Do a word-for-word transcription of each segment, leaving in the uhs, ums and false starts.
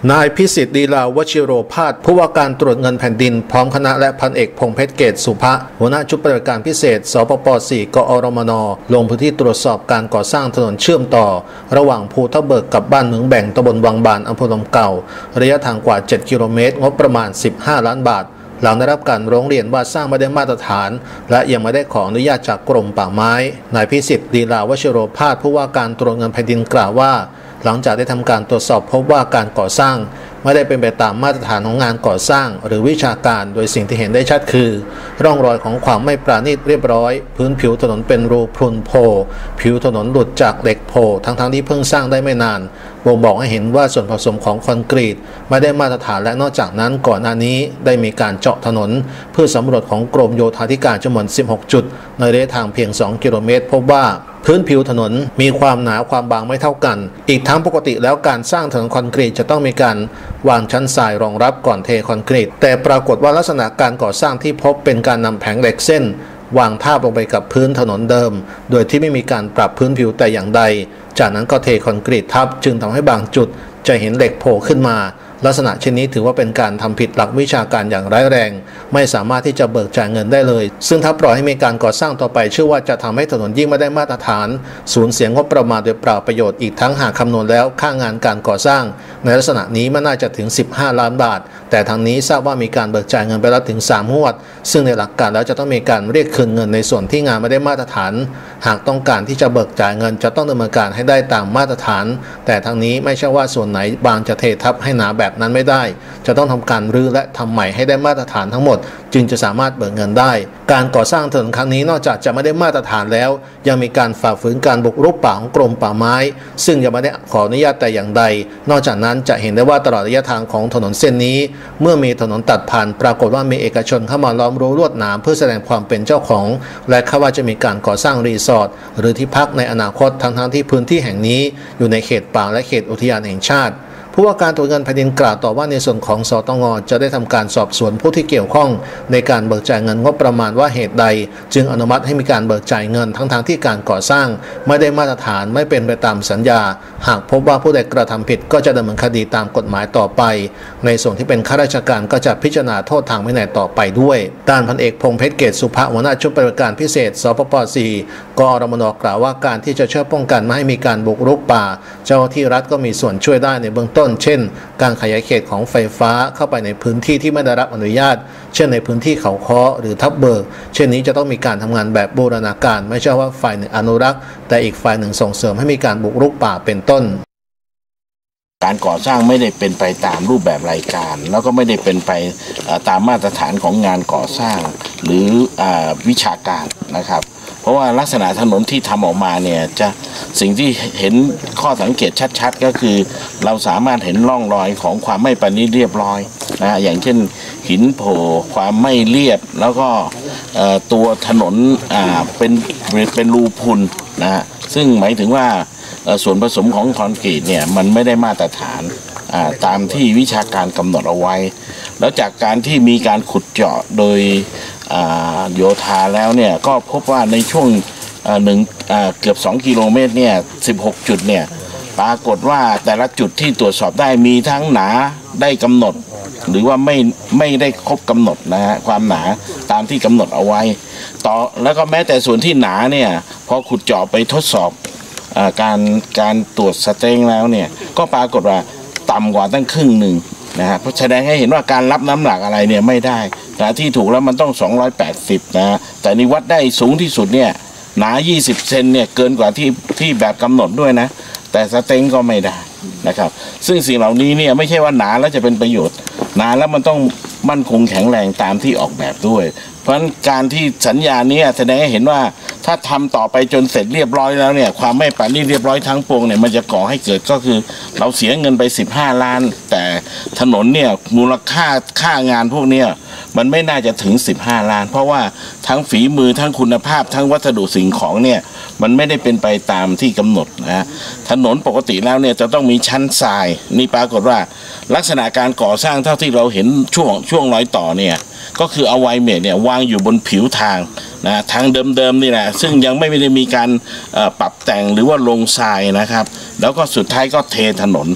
นายพิสิทธิ์ลีลาวชิโรภาสผู้ว่าการตรวจเงินแผ่นดินพร้อมคณะและพันเอกพงษ์เพชรเกตสุภะหัวหน้าชุดปฏิบัติการพิเศษสปป สี่ กอรมน.ลงพื้นที่ตรวจสอบการก่อสร้างถนนเชื่อมต่อระหว่างภูทับเบิกกับบ้านเมืองแบ่งตำบลวังบานอำเภอลมเก่าระยะทางกว่าเจ็ดกิโลเมตรงบประมาณสิบห้าล้านบาทหลังได้รับการร้องเรียนว่าสร้างไม่ได้มาตรฐานและยังไม่ได้ขออนุญาตจากกรมป่าไม้นายพิสิทธิ์ลีลาวชิโรภาสผู้ว่าการตรวจเงินแผ่นดินกล่าวว่าหลังจากได้ทำการตรวจสอบพบว่าการก่อสร้างไม่ได้เป็นไปตามมาตรฐานของงานก่อสร้างหรือวิชาการโดยสิ่งที่เห็นได้ชัดคือร่องรอยของความไม่ปราณีตเรียบร้อยพื้นผิวถนนเป็นรูพรุนโผล่ผิวถนนหลุดจากเหล็กโผล่ทั้งๆที่เพิ่งสร้างได้ไม่นานบ่งบอกให้เห็นว่าส่วนผสมของคอนกรีตไม่ได้มาตรฐานและนอกจากนั้นก่อนหน้านี้ได้มีการเจาะถนนเพื่อสำรวจของกรมโยธาธิการจำนวนสิบหกจุดในระยะทางเพียงสองกิโลเมตรพบว่าพื้นผิวถนนมีความหนาความบางไม่เท่ากันอีกทั้งปกติแล้วการสร้างถนนคอนกรีตจะต้องมีการวางชั้นทรายรองรับก่อนเทคอนกรีตแต่ปรากฏว่าลักษณะการก่อสร้างที่พบเป็นการนำแผงเหล็กเส้นวางทาบลงไปกับพื้นถนนเดิมโดยที่ไม่มีการปรับพื้นผิวแต่อย่างใดจากนั้นก็เทคอนกรีตทับจึงทำให้บางจุดจะเห็นเหล็กโผล่ขึ้นมาลักษณะเช่นนี้ถือว่าเป็นการทำผิดหลักวิชาการอย่างร้ายแรงไม่สามารถที่จะเบิกจ่ายเงินได้เลยซึ่งถ้าปล่อยให้มีการก่อสร้างต่อไปเชื่อว่าจะทำให้ถนนยิ่งไม่ได้มาตรฐานสูญเสียงบประมาณโดยเปล่าประโยชน์อีกทั้งหากคำนวณแล้วค่างานการก่อสร้างในลักษณะนี้มันน่าจะถึงสิบห้าล้านบาทแต่ทางนี้ทราบว่ามีการเบิกจ่ายเงินไปแล้วถึงสามงวดซึ่งในหลักการแล้วจะต้องมีการเรียกคืนเงินในส่วนที่งานไม่ได้มาตรฐานหากต้องการที่จะเบิกจ่ายเงินจะต้องดำเนินการให้ได้ตามมาตรฐานแต่ทางนี้ไม่ใช่ว่าส่วนไหนบางจะเททับให้หนาแบบนั้นไม่ได้จะต้องทำการรื้อและทำใหม่ให้ได้มาตรฐานทั้งหมดจึงจะสามารถเบิกเงินได้การก่อสร้างถนนครั้งนี้นอกจากจะไม่ได้มาตรฐานแล้วยังมีการฝ่าฝืนการบุกรุกป่าของกรมป่าไม้ซึ่งยังไม่ได้ขออนุญาตแต่อย่างใดนอกจากนั้นจะเห็นได้ว่าตลอดระยะทางของถนนเส้นนี้เมื่อมีถนนตัดผ่านปรากฏว่ามีเอกชนเข้ามาล้อมรั้วลวดหนามเพื่อแสดงความเป็นเจ้าของและคาดว่าจะมีการก่อสร้างรีสอร์ทหรือที่พักในอนาคตทั้งๆที่พื้นที่แห่งนี้อยู่ในเขตป่าและเขตอุทยานแห่งชาติผู้ว่าการตรวจเงินแผ่นดินกล่าวต่อว่าในส่วนของสตง.จะได้ทำการสอบสวนผู้ที่เกี่ยวข้องในการเบิกจ่ายเงินงบประมาณว่าเหตุใดจึงอนุมัติให้มีการเบิกจ่ายเงินทั้งทางที่การก่อสร้างไม่ได้มาตรฐานไม่เป็นไปตามสัญญาหากพบว่าผู้ใดกระทำผิดก็จะดำเนินคดีตามกฎหมายต่อไปในส่วนที่เป็นข้าราชการก็จะพิจารณาโทษทางวินัยต่อไปด้วยด้านพันเอกพงษ์เพชรเกตสุภะหัวหน้าชุดปฏิบัติการพิเศษสปป สี่ กอรมน.กล่าวว่าการที่จะช่วยป้องกันไม่ให้มีการบุกรุกป่าเจ้าหน้าที่รัฐก็มีส่วนช่วยได้ในเบื้องต้นเช่นการขยายเขตของไฟฟ้าเข้าไปในพื้นที่ที่ไม่ได้รับอนุญาตเช่นในพื้นที่เขาค้อหรือทับเบิกเช่นนี้จะต้องมีการทำงานแบบบูรณาการไม่ใช่ว่าฝ่ายหนึ่งอนุรักษ์แต่อีกฝ่ายหนึ่งส่งเสริมให้มีการบุกรุกป่าเป็นต้นการก่อสร้างไม่ได้เป็นไปตามรูปแบบรายการแล้วก็ไม่ได้เป็นไปตามมาตรฐานของงานก่อสร้างหรือวิชาการนะครับเพราะว่าลักษณะถนนที่ทำออกมาเนี่ยจะสิ่งที่เห็นข้อสังเกตชัดๆก็คือเราสามารถเห็นร่องรอยของความไม่ประณีตเรียบร้อยนะอย่างเช่นหินโผล่ความไม่เรียบแล้วก็ตัวถนนเป็นเป็นรูพุนนะฮะซึ่งหมายถึงว่าส่วนผสมของคอนกรีตเนี่ยมันไม่ได้มาตรฐานตามที่วิชาการกำหนดเอาไว้แล้วจากการที่มีการขุดเจาะโดยโยธาแล้วเนี่ยก็พบว่าในช่วงหนึ่งเกือบสองกิโลเมตรเนี่ยสิบหกจุดเนี่ยปรากฏว่าแต่ละจุดที่ตรวจสอบได้มีทั้งหนาได้กำหนดหรือว่าไม่ไม่ได้ครบกำหนดนะฮะความหนาตามที่กำหนดเอาไว้ต่อแล้วก็แม้แต่ส่วนที่หนาเนี่ยพอขุดเจาะไปทดสอบการการตรวจสเต็งแล้วเนี่ยก็ปรากฏว่าต่ำกว่าตั้งครึ่งหนึ่งนะฮะเพราะแสดงให้เห็นว่าการรับน้ำหนักอะไรเนี่ยไม่ได้นะที่ถูกแล้วมันต้องสองร้อยแปดสิบนะแต่นี่วัดได้สูงที่สุดเนี่ยหนายี่สิบเซนเนี่ยเกินกว่าที่ที่แบบกำหนดด้วยนะแต่สเต็งก็ไม่ได้นะครับซึ่งสิ่งเหล่านี้เนี่ยไม่ใช่ว่าหนาแล้วจะเป็นประโยชน์หนาแล้วมันต้องมั่นคงแข็งแรงตามที่ออกแบบด้วยเพราะฉะนั้นการที่สัญญานี้แสดงให้เห็นว่าถ้าทำต่อไปจนเสร็จเรียบร้อยแล้วเนี่ยความไม่ประณีตเรียบร้อยทั้งปวงเนี่ยมันจะก่อให้เกิดก็คือเราเสียเงินไปสิบห้าล้านแต่ถนนเนี่ยมูลค่าค่างานพวกเนี้ยมันไม่น่าจะถึงสิบห้าล้านเพราะว่าทั้งฝีมือทั้งคุณภาพทั้งวัสดุสิ่งของเนี่ยมันไม่ได้เป็นไปตามที่กำหนดนะถนนปกติแล้วเนี่ยจะต้องมีชั้นทรายนี่ปรากฏว่าลักษณะการก่อสร้างเท่าที่เราเห็นช่วงช่วงรอยต่อเนี่ยก็คือเอาไวเมทเนี่ยวางอยู่บนผิวทางนะทางเดิมๆนี่แหละซึ่งยังไม่ได้มีการปรับแต่งหรือว่าลงทรายนะครับแล้วก็สุดท้ายก็เทถนน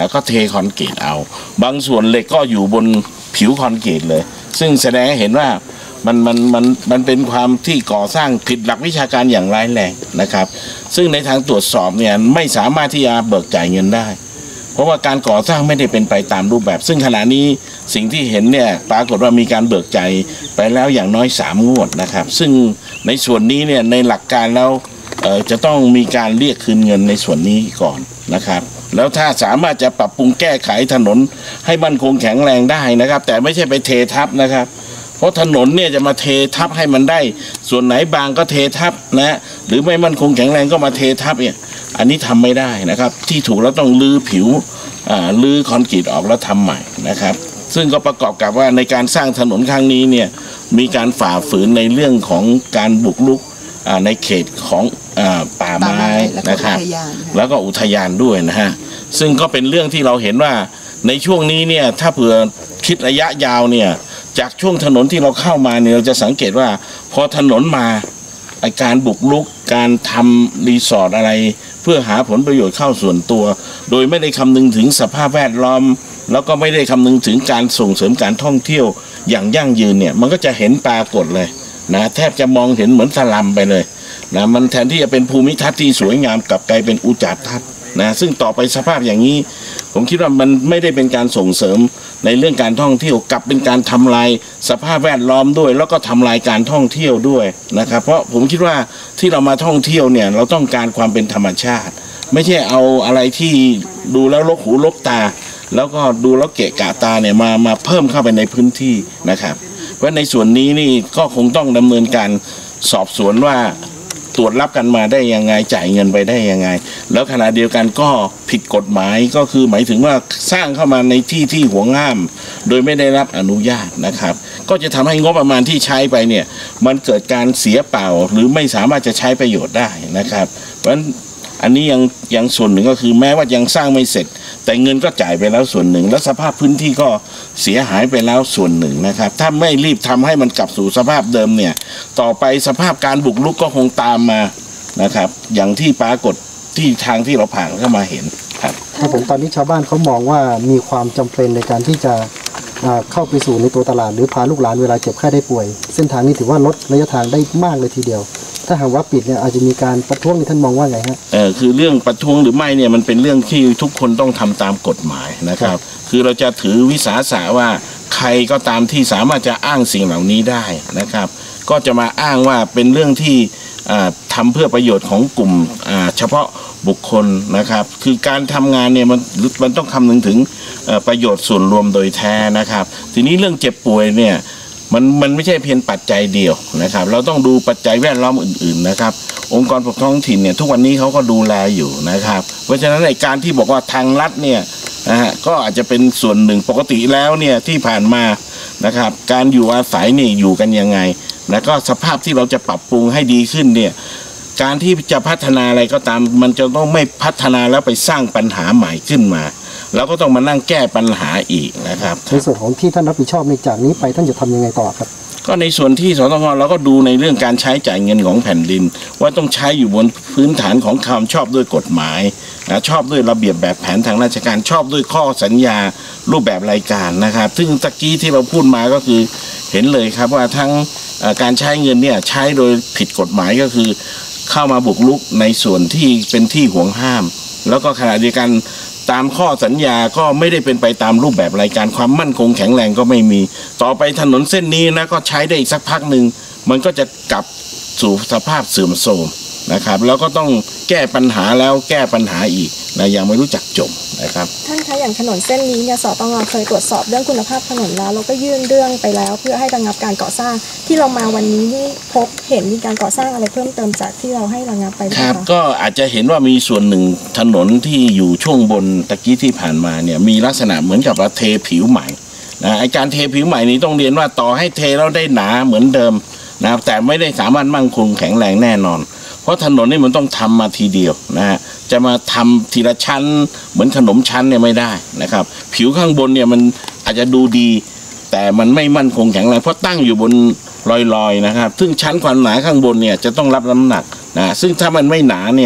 แล้วก็เทคอนกรีตเอาบางส่วนเหล็กก็อยู่บนผิวคอนกรีตเลยซึ่งแสดงให้เห็นว่ามันมันมันมันเป็นความที่ก่อสร้างผิดหลักวิชาการอย่างร้ายแรงนะครับซึ่งในทางตรวจสอบเนี่ยไม่สามารถที่จะเบิกจ่ายเงินได้เพราะว่าการก่อสร้างไม่ได้เป็นไปตามรูปแบบซึ่งขณะนี้สิ่งที่เห็นเนี่ยปรากฏว่ามีการเบิกจ่ายไปแล้วอย่างน้อยสามงวดนะครับซึ่งในส่วนนี้เนี่ยในหลักการแล้วเอ่อจะต้องมีการเรียกคืนเงินในส่วนนี้ก่อนนะครับแล้วถ้าสามารถจะปรับปรุงแก้ไขถนนให้มั่นคงแข็งแรงได้นะครับแต่ไม่ใช่ไปเททับนะครับเพราะถนนเนี่ยจะมาเททับให้มันได้ส่วนไหนบางก็เททับนะหรือไม่มั่นคงแข็งแรงก็มาเททับเนี่ยอันนี้ทำไม่ได้นะครับที่ถูกแล้วต้องลื้อผิวอ่าลื้อคอนกรีตออกแล้วทำใหม่นะครับซึ่งก็ประกอบกับว่าในการสร้างถนนครั้งนี้เนี่ยมีการฝ่าฝืนในเรื่องของการบุกรุกในเขตของป่าไม้นะครับแล้วก็อุทยานด้วยนะฮะซึ่งก็เป็นเรื่องที่เราเห็นว่าในช่วงนี้เนี่ยถ้าเผื่อคิดระยะยาวเนี่ยจากช่วงถนนที่เราเข้ามาเนี่ยเราจะสังเกตว่าพอถนนมาไอการบุกรุกการทำรีสอร์ทอะไรเพื่อหาผลประโยชน์เข้าส่วนตัวโดยไม่ได้คำนึงถึงสภาพแวดล้อมแล้วก็ไม่ได้คำนึงถึงการส่งเสริมการท่องเที่ยวอย่างยั่งยืนเนี่ยมันก็จะเห็นปรากฏเลยนะแทบจะมองเห็นเหมือนสลัมไปเลยนะมันแทนที่จะเป็นภูมิทัศน์ที่สวยงามกลับกลายเป็นอุจจาทัศน์นะซึ่งต่อไปสภาพอย่างนี้ผมคิดว่ามันไม่ได้เป็นการส่งเสริมในเรื่องการท่องเที่ยวกลับเป็นการทำลายสภาพแวดล้อมด้วยแล้วก็ทำลายการท่องเที่ยวด้วยนะครับเพราะผมคิดว่าที่เรามาท่องเที่ยวเนี่ยเราต้องการความเป็นธรรมชาติไม่ใช่เอาอะไรที่ดูแล้วลกหูลกตาแล้วก็ดูแล้วเกะกะตาเนี่ยมามาเพิ่มเข้าไปในพื้นที่นะครับเพราะในส่วนนี้นี่ก็คงต้องดำเนินการสอบสวนว่าตรวจรับกันมาได้ยังไงจ่ายเงินไปได้ยังไงแล้วขณะเดียวกันก็ผิดกฎหมายก็คือหมายถึงว่าสร้างเข้ามาในที่ที่ห่วงห้ามโดยไม่ได้รับอนุญาตนะครับก็จะทำให้งบประมาณที่ใช้ไปเนี่ยมันเกิดการเสียเปล่าหรือไม่สามารถจะใช้ประโยชน์ได้นะครับเพราะฉะนั้นอันนี้ยังยังส่วนหนึ่งก็คือแม้ว่ายังสร้างไม่เสร็จแต่เงินก็จ่ายไปแล้วส่วนหนึ่งแล้วสภาพพื้นที่ก็เสียหายไปแล้วส่วนหนึ่งนะครับถ้าไม่รีบทำให้มันกลับสู่สภาพเดิมเนี่ยต่อไปสภาพการบุกรุกก็คงตามมานะครับอย่างที่ปรากฏที่ทางที่เราผ่านเข้ามาเห็นครับถ้าผมตอนนี้ชาวบ้านเขามองว่ามีความจำเป็นในการที่จะเข้าไปสู่ในตัวตลาดหรือพาลูกหลานเวลาเจ็บไข้ได้ป่วยเส้นทางนี้ถือว่าลดระยะทางได้มากเลยทีเดียวถ้าหากว่าปิดเนี่ยอาจจะมีการประท้วงนี่ท่านมองว่าไงฮะเออคือเรื่องประท้วงหรือไม่เนี่ยมันเป็นเรื่องที่ทุกคนต้องทำตามกฎหมายนะครับคือเราจะถือวิสาสะว่าใครก็ตามที่สามารถจะอ้างสิ่งเหล่านี้ได้นะครับก็จะมาอ้างว่าเป็นเรื่องที่ทำเพื่อประโยชน์ของกลุ่มเฉพาะบุคคลนะครับคือการทำงานเนี่ยมันมันต้องคำนึงถึงประโยชน์ส่วนรวมโดยแท้นะครับทีนี้เรื่องเจ็บป่วยเนี่ยมันมันไม่ใช่เพียงปัจจัยเดียวนะครับเราต้องดูปัจจัยแวดล้อมอื่นๆนะครับองค์กรปกครองท้องถิ่นเนี่ยทุกวันนี้เขาก็ดูแลอยู่นะครับเพราะฉะนั้นในการที่บอกว่าทางรัฐเนี่ยนะฮะก็อาจจะเป็นส่วนหนึ่งปกติแล้วเนี่ยที่ผ่านมานะครับการอยู่อาศัยนี่อยู่กันยังไงแล้วก็สภาพที่เราจะปรับปรุงให้ดีขึ้นเนี่ยการที่จะพัฒนาอะไรก็ตามมันจะต้องไม่พัฒนาแล้วไปสร้างปัญหาใหม่ขึ้นมาแล้วก็ต้องมานั่งแก้ปัญหาอีกนะครับในส่วนของที่ท่านรับผิดชอบในจากนี้ไปท่านจะทำยังไงต่อครับก็ในส่วนที่สตงเราก็ดูในเรื่องการใช้จ่ายเงินของแผ่นดินว่าต้องใช้อยู่บนพื้นฐานของความชอบด้วยกฎหมายนะชอบด้วยระเบียบแบบแผนทางราชการชอบด้วยข้อสัญญารูปแบบรายการนะครับซึ่งตะกี้ที่เราพูดมาก็คือเห็นเลยครับว่าทั้งการใช้เงินเนี่ยใช้โดยผิดกฎหมายก็คือเข้ามาบุกรุกในส่วนที่เป็นที่ห่วงห้ามแล้วก็ขณะเดียวกันตามข้อสัญญาก็ไม่ได้เป็นไปตามรูปแบบรายการความมั่นคงแข็งแรงก็ไม่มีต่อไปถนนเส้นนี้นะก็ใช้ได้อีกสักพักหนึ่งมันก็จะกลับสู่สภาพเสื่อมโทรมนะครับแล้วก็ต้องแก้ปัญหาแล้วแก้ปัญหาอีกนะยังไม่รู้จักจบนะครับท่านคะอย่างถนนเส้นนี้เนี่ยสตงเคยตรวจสอบเรื่องคุณภาพถนนแล้วเราก็ยื่นเรื่องไปแล้วเพื่อให้ระงับการก่อสร้างที่เรามาวันนี้นี่พบเห็นมีการก่อสร้างอะไรเพิ่มเติมจากที่เราให้ระงับไปไหมคะครับก็อาจจะเห็นว่ามีส่วนหนึ่งถนนที่อยู่ช่วงบนตะกี้ที่ผ่านมาเนี่ยมีลักษณะเหมือนกับว่าเทผิวใหม่นะไอการเทผิวใหม่นี้ต้องเรียนว่าต่อให้เทแล้วได้หนาเหมือนเดิมนะแต่ไม่ได้สามารถมั่นคงแข็งแรงแน่นอนเพราะถนนนี่มันต้องทำมาทีเดียวนะฮะจะมาทำทีละชั้นเหมือนขนมชั้นเนี่ยไม่ได้นะครับผิวข้างบนเนี่ยมันอาจจะดูดีแต่มันไม่มั่นคงแข็งแรงเพราะตั้งอยู่บนลอยๆนะครับซึ่งชั้นความหนาข้างบนเนี่ยจะต้องรับน้ำหนักนะซึ่งถ้ามันไม่หนาเนี่ย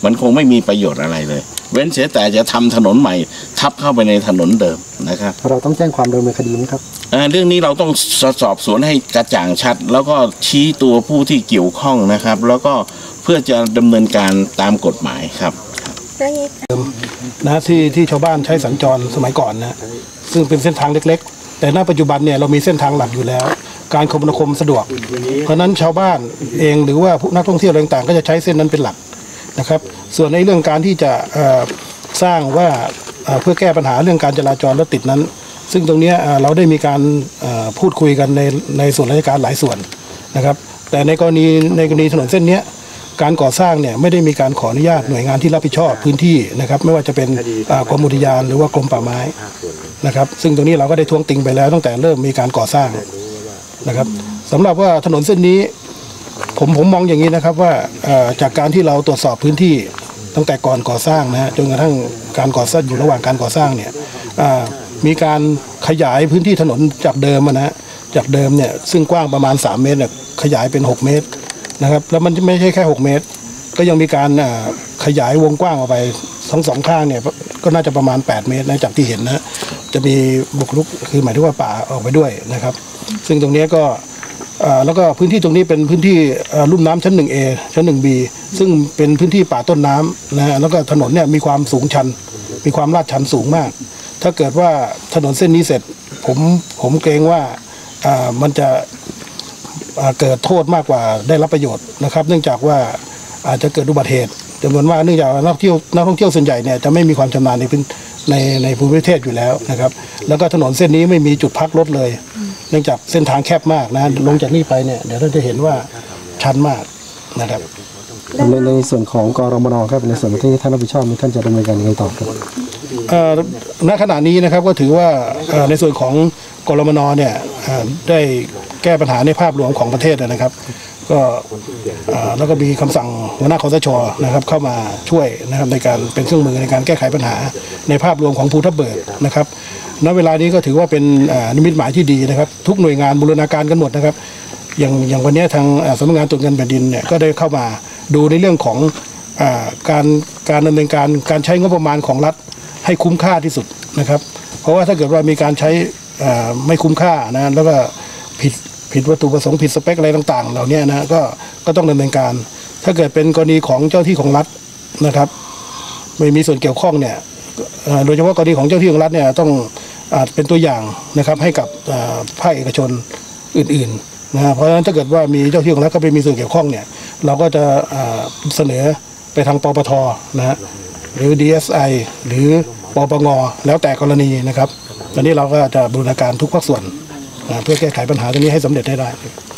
มันคงไม่มีประโยชน์อะไรเลย เว้นเสียแต่จะทำถนนใหม่ทับเข้าไปในถนนเดิมนะครับเราต้องแจ้งความดำเนินคดีไหมครับเรื่องนี้เราต้องสอบสวนให้กระจ่างชัด แล้วก็ชี้ตัวผู้ที่เกี่ยวข้องนะครับ แล้วก็เพื่อจะดำเนินการตามกฎหมายครับนะที่ที่ชาวบ้านใช้สัญจรสมัยก่อนนะซึ่งเป็นเส้นทางเล็กๆแต่ณปัจจุบันเนี่ยเรามีเส้นทางหลักอยู่แล้ว การคมนาคมสะดวกเพราะนั้นชาวบ้านเองหรือว่านักท่องเที่ยวต่างๆก็จะใช้เส้นนั้นเป็นหลักนะครับส่วนในเรื่องการที่จะสร้างว่าเพื่อแก้ปัญหาเรื่องการจราจรรถติดนั้นซึ่งตรงนี้เราได้มีการพูดคุยกันในในส่วนราชการหลายส่วนนะครับแต่ในกรณีในกรณีถนนเส้นนี้การก่อสร้างเนี่ยไม่ได้มีการขออนุญาตหน่วยงานที่รับผิดชอบพื้นที่นะครับไม่ว่าจะเป็นกรมอุทยานหรือว่ากรมป่าไม้นะครับซึ่งตรงนี้เราก็ได้ท้วงติงไปแล้วตั้งแต่เริ่มมีการก่อสร้างนะครับสำหรับว่าถนนเส้นนี้ผมผมมองอย่างนี้นะครับว่าจากการที่เราตรวจสอบพื้นที่ตั้งแต่ก่อนก่อสร้างนะฮะจนกระทั่งการก่อสร้างอยู่ระหว่างการก่อสร้างเนี่ยมีการขยายพื้นที่ถนนจากเดิมนะฮะจากเดิมเนี่ยซึ่งกว้างประมาณสามเมตรเนี่ยขยายเป็นหกเมตรนะครับแล้วมันไม่ใช่แค่หกเมตรก็ยังมีการขยายวงกว้างออกไปทั้งสองข้างเนี่ยก็น่าจะประมาณแปดเมตรนะจากที่เห็นนะจะมีบุกรุกคือหมายถึงว่าป่าออกไปด้วยนะครับซึ่งตรงนี้ก็แล้วก็พื้นที่ตรงนี้เป็นพื้นที่ลุ่มน้ำชั้น หนึ่ง เอ ชั้น หนึ่ง บี ซึ่งเป็นพื้นที่ป่าต้นน้ำนะแล้วก็ถนนเนี่ยมีความสูงชันมีความลาดชันสูงมากถ้าเกิดว่าถนนเส้นนี้เสร็จผมผมเกรงว่ามันจะเกิดโทษมากกว่าได้รับประโยชน์นะครับเนื่องจากว่าอาจจะเกิดอุบัติเหตุจำนวนมากเนื่องจากนักท่องเที่ยวนักท่องเที่ยวส่วนใหญ่เนี่ยจะไม่มีความชำนาญในพื้นในในภูมิประเทศอยู่แล้วนะครับแล้วก็ถนนเส้นนี้ไม่มีจุดพักรถเลยเนื่องจากเส้นทางแคบมากนะลงจากนี่ไปเนี่ยเดี๋ยวเราจะเห็นว่าชันมากนะครับในในส่วนของกรมนครับในส่วนที่ท่านรับผิดชอบท่านจะดำเนินการยังไงต่อครับณขณะนี้นะครับก็ถือว่าในส่วนของกรมนเนี่ยได้แก้ปัญหาในภาพรวมของประเทศนะครับก็แล้วก็มีคำสั่งหัวหน้าคสช.นะครับเข้ามาช่วยนะครับในการเป็นเครื่องมือในการแก้ไขปัญหาในภาพรวมของภูทับเบิกนะครับณเวลานี้ก็ถือว่าเป็นนิมิตหมายที่ดีนะครับทุกหน่วยงานบูรณาการกันหมดนะครับอย่างอย่างวันนี้ทางสำนักงานตรวจเงินแผ่นดินเนี่ยก็ได้เข้ามาดูในเรื่องของการการดำเนินการการใช้งบประมาณของรัฐให้คุ้มค่าที่สุดนะครับเพราะว่าถ้าเกิดว่ามีการใช้ไม่คุ้มค่านะแล้วก็ผิดผิดวัตถุประสงค์ผิดสเปคอะไรต่างๆเหล่านี้นะก็ก็ต้องดำเนินการถ้าเกิดเป็นกรณีของเจ้าที่ของรัฐนะครับไม่มีส่วนเกี่ยวข้องเนี่ยโดยเฉพาะกรณีของเจ้าที่ของรัฐเนี่ยต้องอาจเป็นตัวอย่างนะครับให้กับภาคเอกชนอื่นๆนะเพราะฉะนั้นถ้าเกิดว่ามีเจ้าที่ของรัฐก็ไปมีส่วนเกี่ยวข้องเนี่ยเราก็จะเสนอไปทางปปท.นะฮะหรือ ดี เอส ไอ หรือปปง.แล้วแต่กรณีนะครับตอนนี้เราก็จะบูรณาการทุกภาคส่วนเพื่อแก้ไขปัญหาตรงนี้ให้สำเร็จได้ได้